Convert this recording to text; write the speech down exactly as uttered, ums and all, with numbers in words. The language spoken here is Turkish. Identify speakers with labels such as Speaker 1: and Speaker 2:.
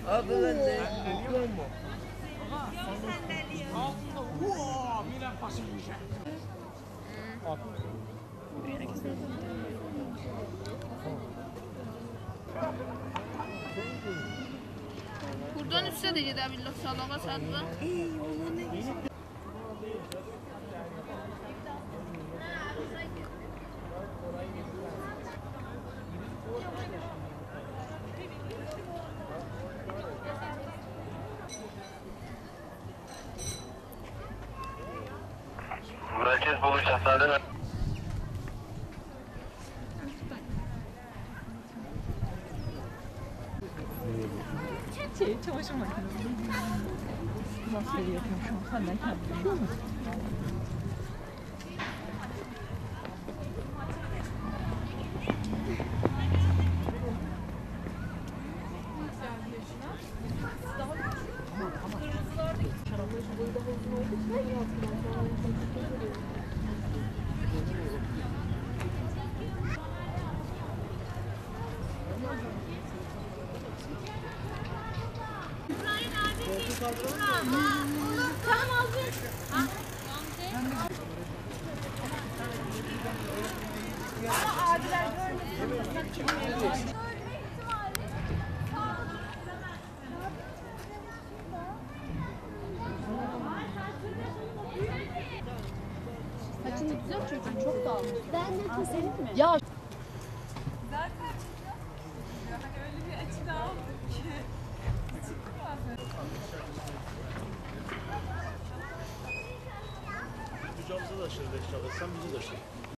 Speaker 1: Abi ben de. Yok mu?
Speaker 2: Buradan üstə də gedə bilirlər salağa sarıda.
Speaker 3: Merkez Bolu Şehzade.
Speaker 4: Şey, çamaşır makinesi. Nasıl yapıyorum şu an? Senden kendim.
Speaker 2: Tamam aldın. Ama abiler görmesin. Saçını güzel çocuğum, çok dağılmış. Ben de keselim mi? Ya
Speaker 5: Kucağımıza da aşırı beş çalışsan bizi de aşırı.